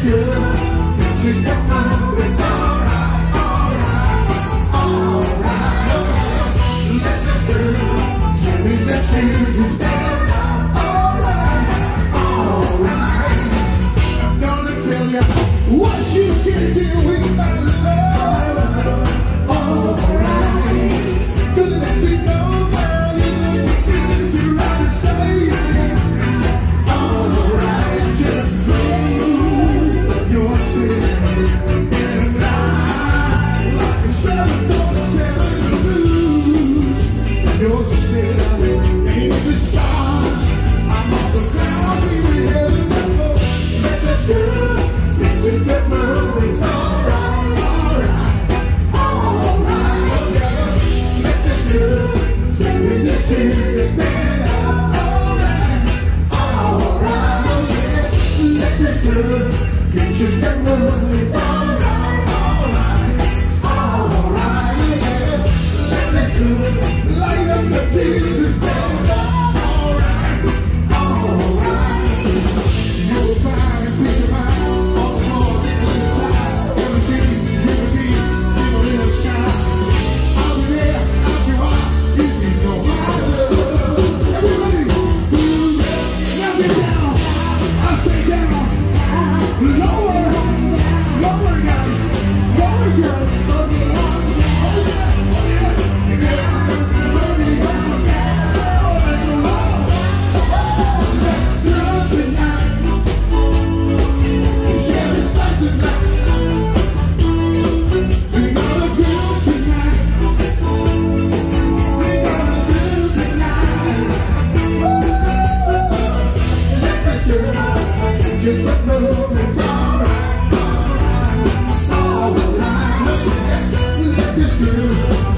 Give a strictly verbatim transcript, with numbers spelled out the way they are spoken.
good. She come on, it's alright, alright, alright. Let this girl sit in the shoes and stand up. Alright, alright. I'm gonna tell you what you can do with my love. Alright. Gonna let you know, girl, you look good, you're right and safe. Alright, just move your sin. You're sailing in the stars. I'm on the clouds in the heaven above. Let this girl get you to move. It's alright, alright, alright. Let this girl sing in the shoes and stand up. Alright, alright. Let this girl get you to move. It's alright, alright, alright. Let this girl light up the Jesus, stand up. Alright, alright. You're a fine piece of mind. All the more nickel in the time. Every city, every beat, give a little shine. I'll be there, I'll be right, if you know my love. Everybody, ooh, knock it down. I say down. Lower, lower, guys. Lower, girls. Oh yeah, oh yeah. Down. It's alright, alright, alright. Let this girl